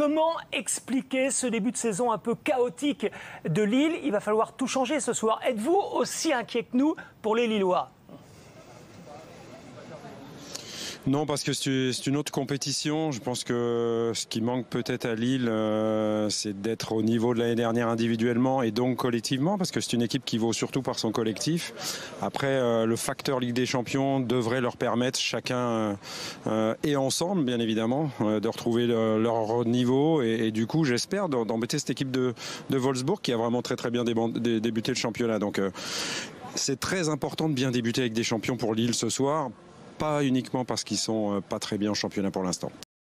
Comment expliquer ce début de saison un peu chaotique de Lille? Il va falloir tout changer ce soir. Êtes-vous aussi inquiet que nous pour les Lillois? Non, parce que c'est une autre compétition. Je pense que ce qui manque peut-être à Lille, c'est d'être au niveau de l'année dernière individuellement et donc collectivement, parce que c'est une équipe qui vaut surtout par son collectif. Après, le facteur Ligue des Champions devrait leur permettre, chacun et ensemble, bien évidemment, de retrouver leur niveau. Et du coup, j'espère d'embêter cette équipe de Wolfsburg qui a vraiment très bien débuté le championnat. Donc, c'est très important de bien débuter avec des champions pour Lille ce soir. Pas uniquement parce qu'ils sont pas très bien en championnat pour l'instant.